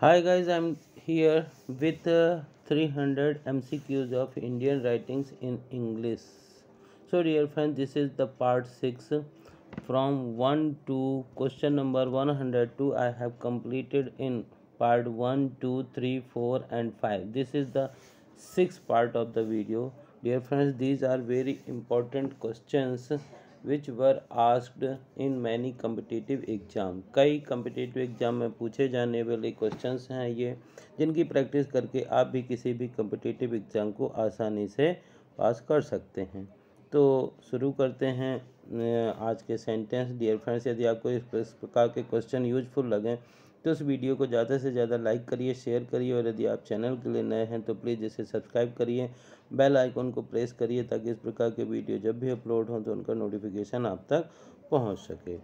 Hi guys, I'm here with 300 MCQs of Indian writings in English. So dear friends, this is the part 6 from 1 to question number 102. I have completed in part 1, 2, 3, 4 and 5. This is the sixth part of the video. Dear friends, these are very important questions which were asked in many competitive exam. कई competitive exam में पूछे जाने वाले questions हैं ये, जिनकी practice करके आप भी किसी भी competitive एग्ज़ाम को आसानी से पास कर सकते हैं. तो शुरू करते हैं आज के सेंटेंस. डियर फ्रेंड्स, यदि आपको इस प्रकार के क्वेश्चन यूजफुल लगें तो इस वीडियो को ज़्यादा से ज़्यादा लाइक करिए, शेयर करिए और यदि आप चैनल के लिए नए हैं तो प्लीज़ इसे सब्सक्राइब करिए, बेल आइकन को प्रेस करिए ताकि इस प्रकार के वीडियो जब भी अपलोड हों तो उनका नोटिफिकेशन आप तक पहुंच सके.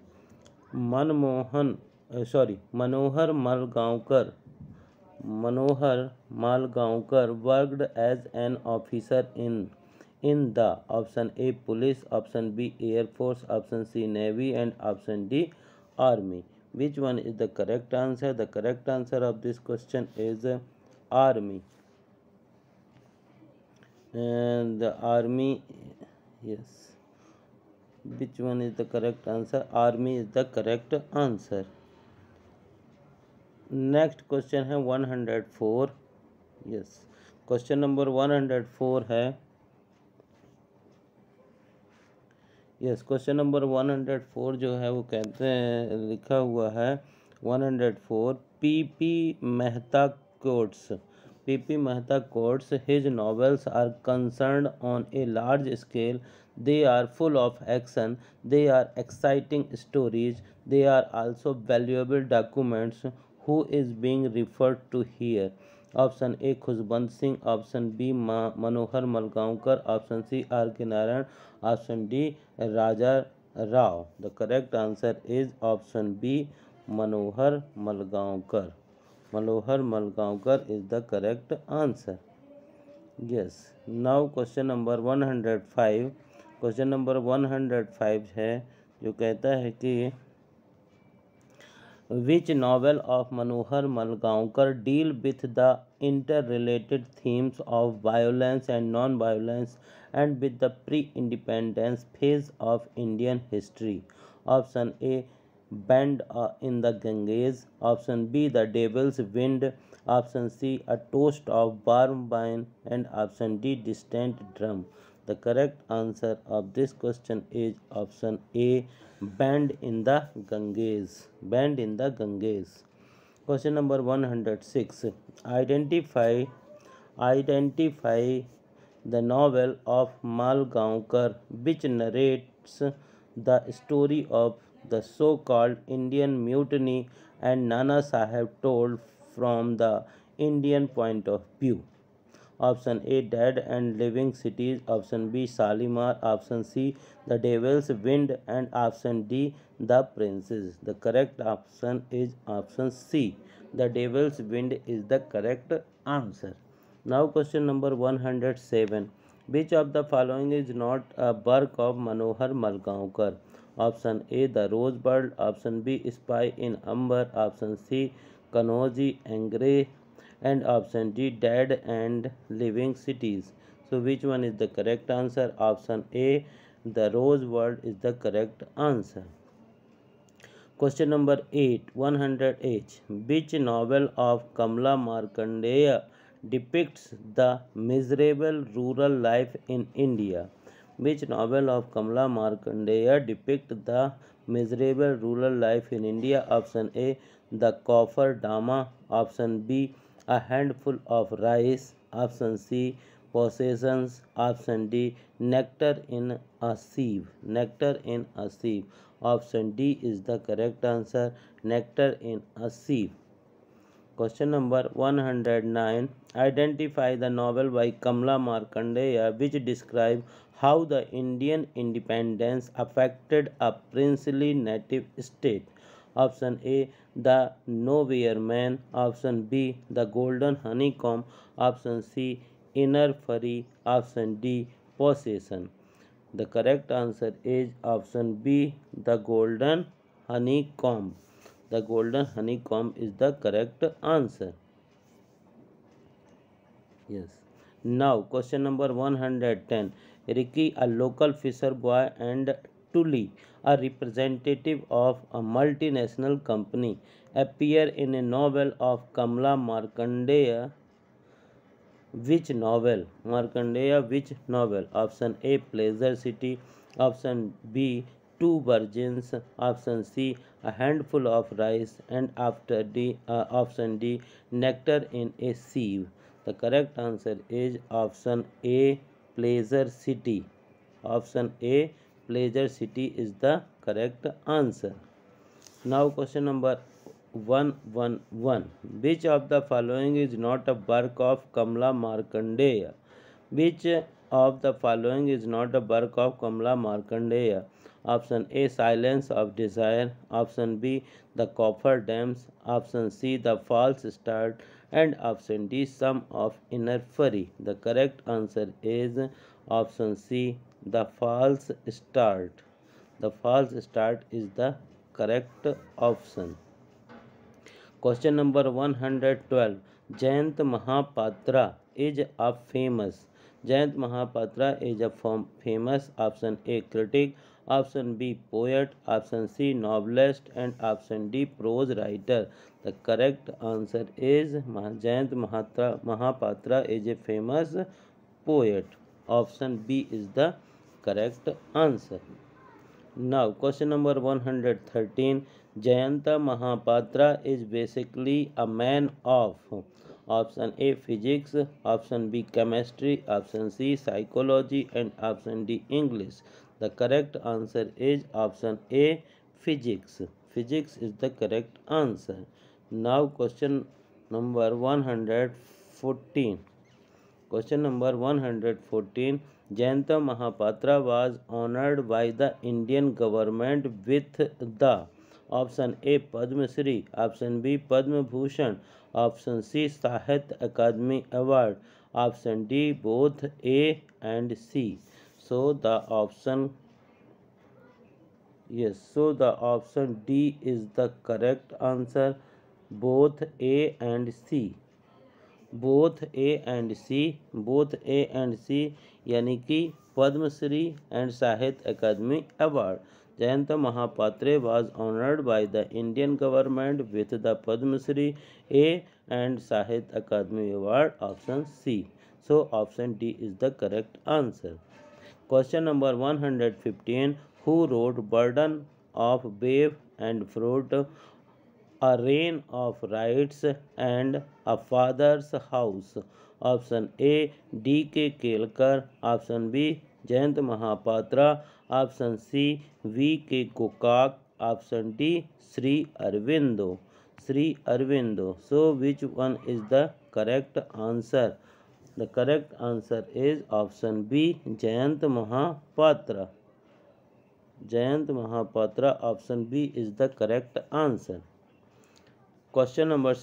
Manohar Malgaonkar worked as an officer in the option A police, option B air force, option C navy and option D army. Which one is the correct answer? The correct answer of this question is army. And the army, yes. Which one is the correct answer? Army is the correct answer. Next question है 104. Yes. Question number 104 है. Yes, question number 104 जो है वो कहते हैं, लिखा हुआ है 104 P P Mehta quotes his novels are concerned on a large scale. They are full of action, they are exciting stories, they are also valuable documents. Who is being referred to here? Option A Khushwant Singh, option B Manohar Malgaonkar, option C R K Narayan, option D Raja Rao. The correct answer is option B Manohar Malgaonkar. Manohar Malgaonkar is the correct answer. Yes. Now question number 105. Question number 105 है जो कहता है कि Which novel of Manohar Malgaonkar deal with the interrelated themes of violence and non-violence and with the pre-independence phase of Indian history? Option A, Band in the Ganges. Option B, The Devil's Wind. Option C, A Toast of Warm Wine. And option D, Distant Drum. The correct answer of this question is option A, Band in the Ganges. Band in the Ganges. Question number 106. Identify the novel of Malgaonkar which narrates the story of the so-called Indian mutiny and Nana Sahib told from the Indian point of view. Option A, Dead and Living Cities. Option B, Shalimar. Option C, The Devil's Wind. And option D, The Princess. The correct option is option C. The Devil's Wind is the correct answer. Now question number 107. Which of the following is not a work of Manohar Malgaonkar? Option A, The Rosebud. Option B, Spy in Amber. Option C, Kanoji Angre. And option D, Dead and Living Cities. So which one is the correct answer? Option A, The Rosebud is the correct answer. Question number 8, 108. Which novel of Kamla Markandeya depicts the miserable rural life in India? Which novel of Kamla Markandeya depicts the miserable rural life in India? Option A, The Coffer Dama. Option B, A Handful of Rice. Option C, Possessions. Option D, Nectar in a Sieve. Nectar in a Sieve. Option D is the correct answer. Nectar in a Sieve. Question number 109. Identify the novel by Kamla Markandeya which describes how the Indian independence affected a princely native state. Option A, The Nowhere Man. Option B, The Golden Honeycomb. Option C, Inner Furry. Option D, Possession. The correct answer is option B, The Golden Honeycomb. The golden honeycomb is the correct answer. Yes. Now, question number 110. Ricky, a local fisher boy, and Tully, a representative of a multinational company, appear in a novel of Kamala Markandeya. Which novel? Markandeya, which novel? Option A, Pleasure City. Option B, Two Virgins. Option C, A Handful of Rice. And after D, option D, Nectar in a Sieve. The correct answer is option A, Pleasure City. Option A, Pleasure City is the correct answer. Now question number 111. Which of the following is not a work of Kamala Markandeya? Which of the following is not a work of Kamala Markandeya? Option A, Silence of Desire. Option B, The Coffer Dams. Option C, The False Start. And option D, Sum of Inner Fury. The correct answer is option C, The False Start. The false start is the correct option. Question number 112. Jayant Mahapatra is a famous. Jayant Mahapatra is a famous. Option A, critic. Option B, poet. Option C, novelist. And option D, prose writer. The correct answer is Jayant Mahapatra is a famous poet. Option B is the correct answer. Now, question number 113. Jayanta Mahapatra is basically a man of option A, physics. Option B, chemistry. Option C, psychology. And option D, English. The correct answer is option A, physics. Physics is the correct answer. Now, question number 114. Question number 114. Jayanta Mahapatra was honored by the Indian government with the option A, Padma Shri. Option B, Padma Bhushan. Option C, Sahitya Akademi Award. Option D, both A and C. So the option D is the correct answer. Both A and C. Both A and C, both A and C यानी कि Padmashri and Sahitya Akademi award. Jayanta Mahapatra was honored by the Indian government with the Padma A and Sahitya Akademi Award. Option C. So option D is the correct answer. Question number 115. Who wrote Burden of Babe and Fruit, A Reign of Rights, and A Father's House? Option A, D.K. Kelkar. Option B, Jayant Mahapatra. Option C, V.K. Kokak. Option D, Sri Aurobindo. Sri Aurobindo. So which one is the correct answer? The correct answer is option B, Jayant Mahapatra. Jayant Mahapatra. Option B is the correct answer. Question number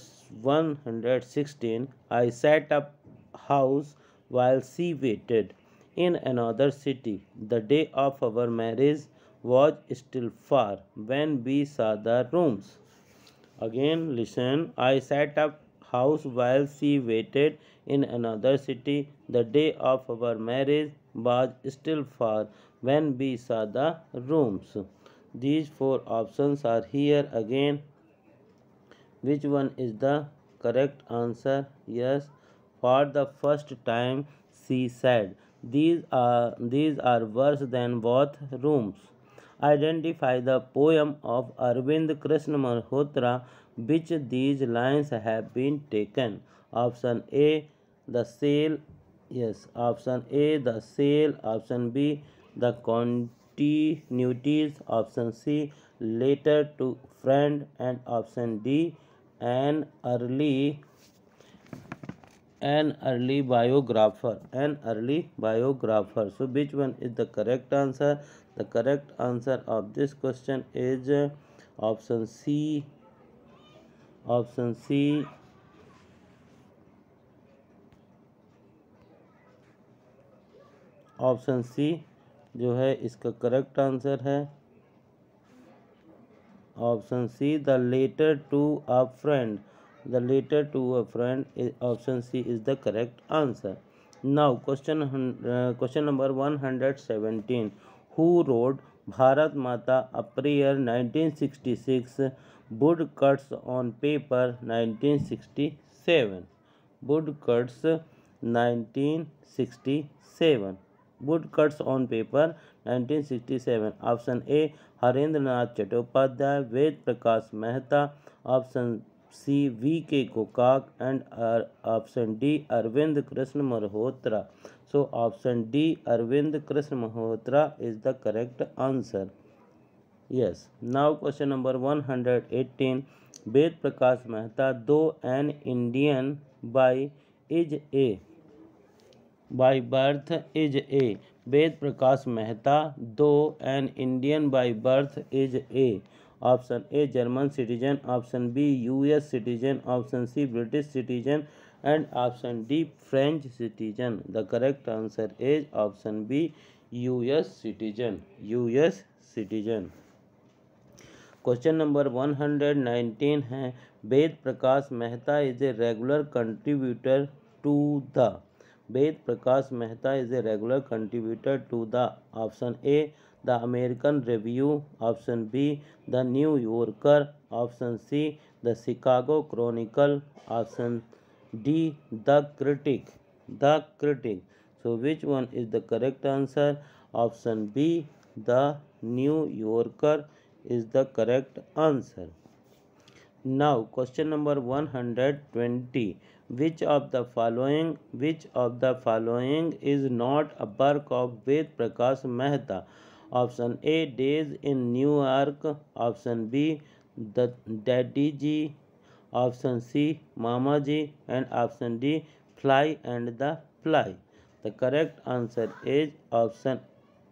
116. I set up house while she waited in another city. The day of our marriage was still far when we saw the rooms. Again listen. I set up house while she waited in another city. The day of our marriage was still far when we saw the rooms. These four options are here again. Which one is the correct answer? Yes, for the first time she said, these are worse than both rooms. Identify the poem of Arvind Krishna Malhotra which these lines have been taken. Option A, the sale. Yes, option A, the sale. Option B, the continuities. Option C, letter to friend. And option D, an early biographer. So which one is the correct answer? The correct answer of this question is option C. Option C. Option C जो है इसका correct answer है. Option C, the letter to a friend. The letter to a friend is option C is the correct answer. Now question number 117. Who wrote Bharat Mata a prayer 1966, woodcuts on paper 1967? Woodcuts 1967. Woodcuts on paper 1967. Option A, Harendranath Chattopadhyay, Ved Prakash Mehta. Option C, V.K. Kokak, and option D, Arvind Krishna Malhotra. So option D, Arvind Krishna Malhotra is the correct answer. Yes. Now question number 118. Ved Prakash Mehta, though an Indian is a by birth is a. Ved Prakash Mehta, though an Indian by birth, is a. Option A, German citizen. Option B, US citizen. Option C, British citizen. And option D, French citizen. The correct answer is option B, US citizen. US citizen. Question number 119 है, Ved Prakash Mehta is a regular contributor to the. Ved Prakash Mehta is a regular contributor to the. Option A, the American Review. Option B, the New Yorker. Option C, the Chicago Chronicle. Option D, the Critic. The Critic. So which one is the correct answer? Option B, the New Yorker is the correct answer. Now question number 120. Which of the following is not a work of Ved Prakash Mehta? Option A, Days in New York. Option B, the Daddy Ji. Option C, Mama Ji. And option D, Fly and the Fly. The correct answer is option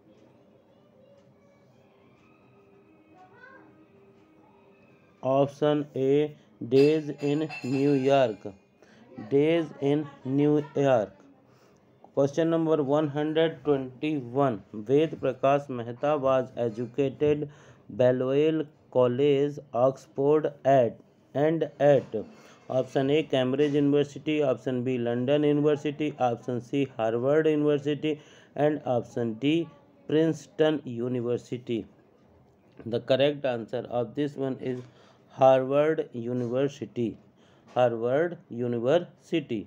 A, Days in New York. Days in New York. Question number 121. Ved Prakash Mehta was educated Balliol College, Oxford at option A, Cambridge University. Option B, London University. Option C, Harvard University. And option D, Princeton University. The correct answer of this one is Harvard University. Harvard University.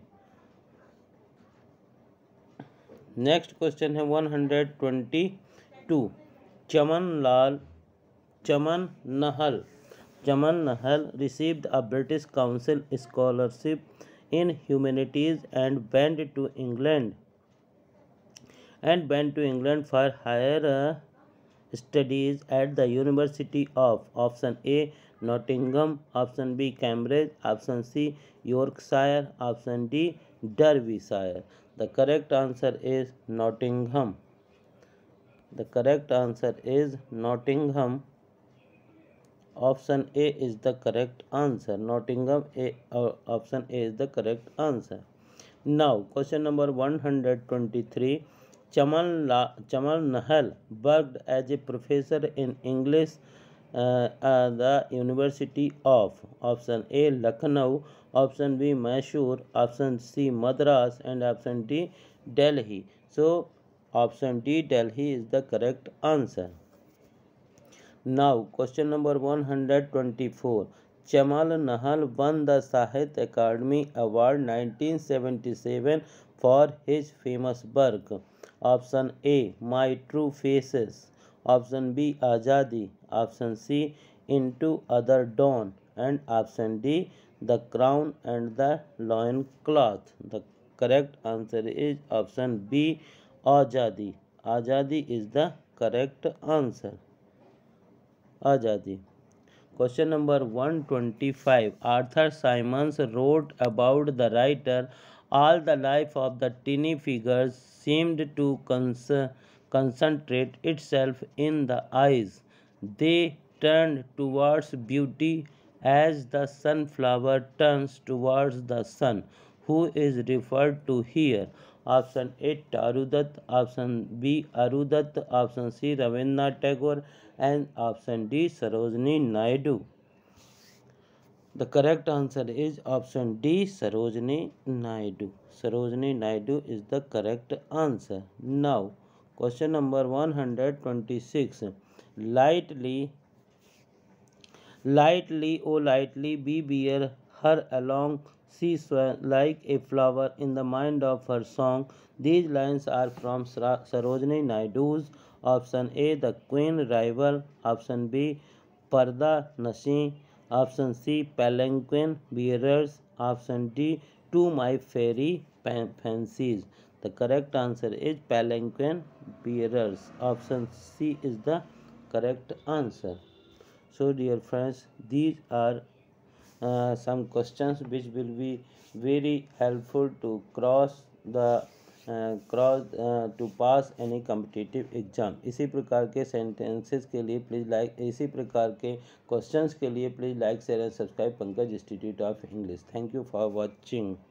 Next question है 122. Chaman Nahal received a British Council scholarship in humanities and went to England for higher studies at the University of. Option A, Nottingham. Option B, Cambridge. Option C, Yorkshire. Option D, Derbyshire. The correct answer is Nottingham. The correct answer is Nottingham. Option A is the correct answer. Nottingham. Option A is the correct answer. Now question number 123. Chaman Nahal worked as a professor in English the University of. Option A, Lucknow. Option B, Mysore. Option C, Madras. And option D, Delhi. So option D, Delhi is the correct answer. Now question number 124. Chaman Nahal won the Sahitya Akademi Award 1977 for his famous work. Option A, My True Faces. Option B, Azadi. Option C, Into Other Dawn. And option D, The Crown and the Lion Cloth. The correct answer is option B, Azadi. Azadi is the correct answer. Azadi. Question number 125. Arthur Symons wrote about the writer, all the life of the tiny figures seemed to concentrate itself in the eyes. They turned towards beauty as the sunflower turns towards the sun. Who is referred to here? Option A Charudatta, option B Arudatta, option C Rabindranath Tagore and option D Sarojini Naidu. The correct answer is option D, Sarojini Naidu. Sarojini Naidu is the correct answer. Now, question number 126. Lightly, lightly, oh lightly, be bear her along, she swam like a flower in the mind of her song. These lines are from Sarojini Naidu's. Option A, the Queen Rival. Option B, Parda Nashi. Option C, Palanquin Bearers. Option D, To My Fairy Fancies. The correct answer is Palanquin Bearers. Option C is the correct answer. So dear friends, these are some questions which will be very helpful to to pass any competitive exam. इसी प्रकार के sentences के लिए please like, इसी प्रकार के questions के लिए please like share and subscribe Pankaj institute of English. Thank you for watching.